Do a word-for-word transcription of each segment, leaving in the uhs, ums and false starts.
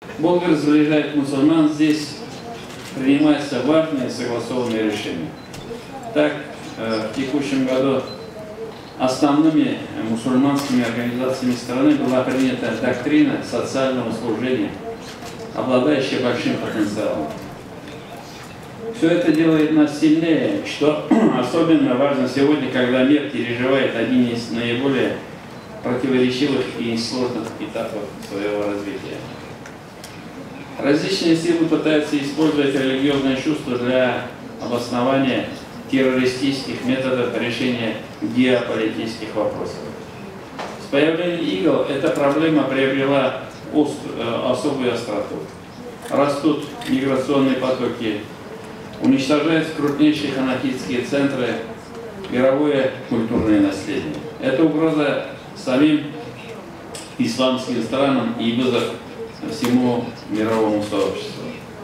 Болгар сближает мусульман, здесь принимаются важные согласованные решения. Так, в текущем году основными мусульманскими организациями страны была принята доктрина социального служения, обладающая большим потенциалом. Все это делает нас сильнее, что особенно важно сегодня, когда мир переживает один из наиболее противоречивых и сложных этапов своего развития. Различные силы пытаются использовать религиозное чувство для обоснования террористических методов решения геополитических вопросов. С появлением ИГИЛ эта проблема приобрела особую остроту. Растут миграционные потоки, уничтожаются крупнейшие ханафитские центры, мировое культурное наследие. Это угроза самим исламским странам и вызов всему мировому сообществу.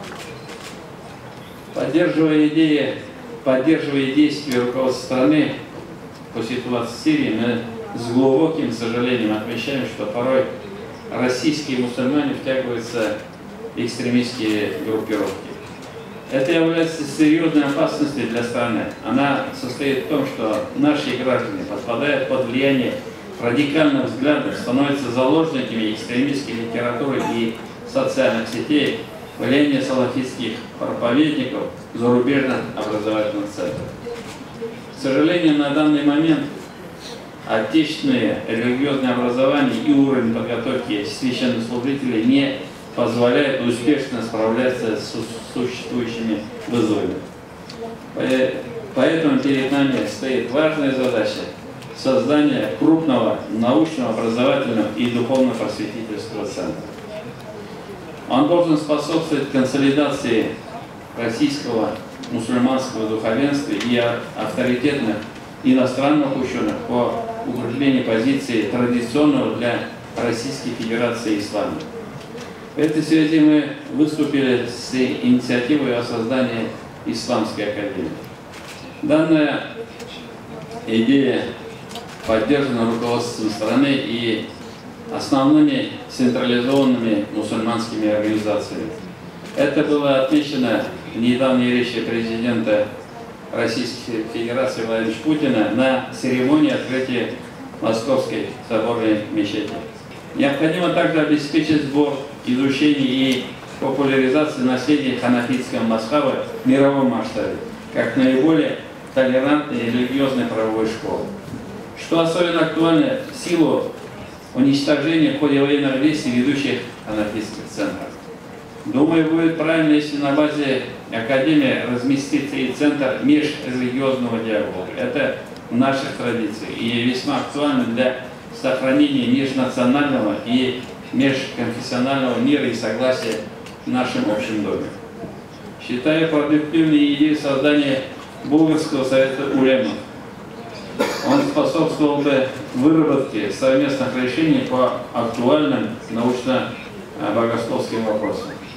Поддерживая идеи, поддерживая действия руководства страны по ситуации в Сирии, мы с глубоким сожалением отмечаем, что порой российские мусульмане втягиваются в экстремистские группировки. Это является серьезной опасностью для страны. Она состоит в том, что наши граждане подпадают под влияние радикальных взглядов, становятся заложниками экстремистской литературы и социальных сетей, влияние салафистских проповедников зарубежных образовательных центров. К сожалению, на данный момент отечественное религиозное образование и уровень подготовки священнослужителей не позволяет успешно справляться с существующими вызовами. Поэтому перед нами стоит важная задача создания крупного научного, образовательного и духовно-просветительского центра. Он должен способствовать консолидации российского мусульманского духовенства и авторитетных иностранных ученых по укреплению позиции традиционного для Российской Федерации ислама. В этой связи мы выступили с инициативой о создании Исламской академии. Данная идея поддержана руководством страны и основными централизованными мусульманскими организациями. Это было отмечено в недавней речи президента Российской Федерации Владимира Путина на церемонии открытия Московской соборной мечети. Необходимо также обеспечить сбор, изучение и популяризацию наследия ханафитского мазхаба в мировом масштабе, как наиболее толерантной религиозной правовой школы. Что особенно актуально в силу уничтожения в ходе военных действий ведущих ханафитских центров. Думаю, будет правильно, если на базе Академии разместится и Центр межрелигиозного диалога. Это в наших традициях и весьма актуально для сохранения межнационального и межконфессионального мира и согласия в нашем общем доме. Считаю продуктивной идеей создания Болгарского совета улемов. Он способствовал бы выработке совместных решений по актуальным научно-богословским вопросам.